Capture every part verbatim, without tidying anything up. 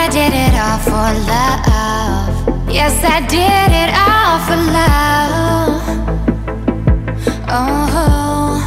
I did it all for love. Yes, I did it all for love. Oh,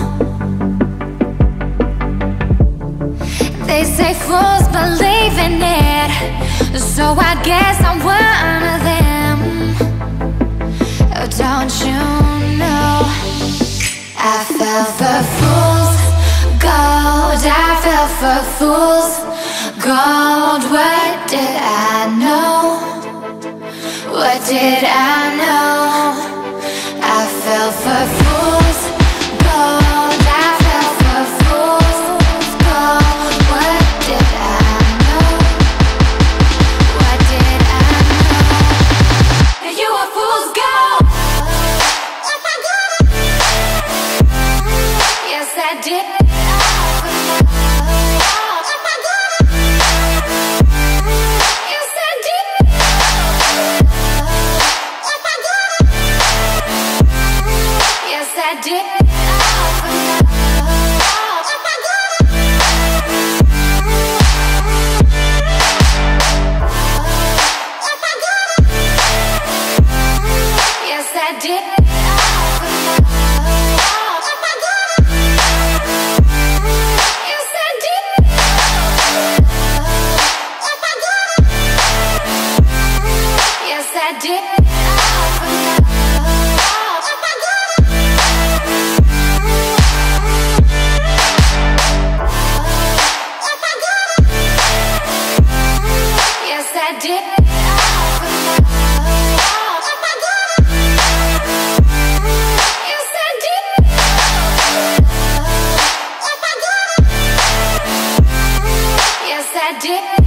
they say fools believe in it, so I guess I'm one of them. Oh, don't you know I fell for fools gold, I fell for fools gold. What did I know? What did I know? I fell for fools gold, I fell for fools gold. What did I know? What did I know? You were fools gold. Yes, I did. I did it all for yes, I did it all for yes, I did it. Yes, I did it all for I did it all for yes, I did it. Yes, I did.